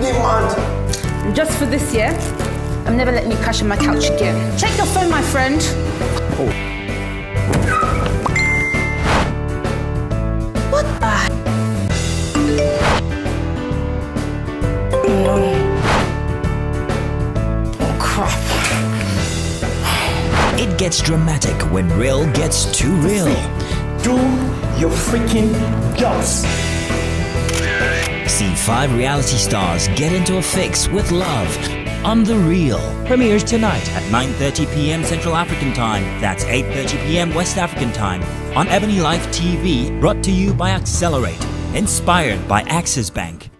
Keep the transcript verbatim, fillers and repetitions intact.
They mad. And just for this year, I'm never letting you crash on my couch again. Check your phone, my friend. Oh. What the? No. Oh, crap. It gets dramatic when real gets too real. Do your freaking jobs. See five reality stars get into a fix with love on The Real. Premieres tonight at nine thirty p m Central African Time. That's eight thirty p m West African Time on EbonyLife T V. Brought to you by Accelerate. Inspired by Axis Bank.